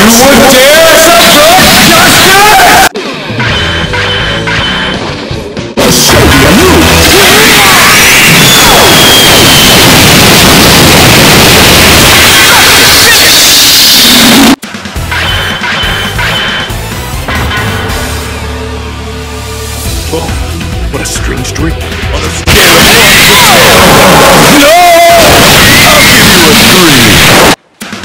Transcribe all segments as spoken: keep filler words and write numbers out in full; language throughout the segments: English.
What a strange dream. On a scale of one to ten. No! I'll give you a three.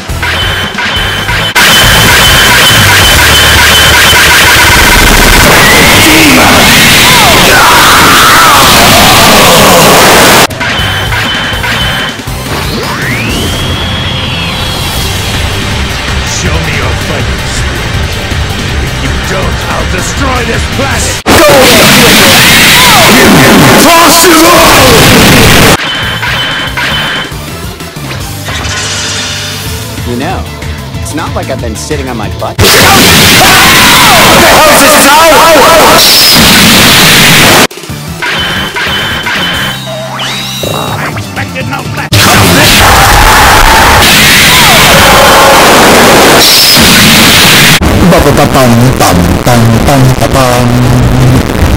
Show me your fighting spirit. If you don't, I'll destroy this planet. Impossible! You know, it's not like I've been sitting on my butt. What the hell's this sound? I expected no less. Ba ba ba bum bum bum bum bum.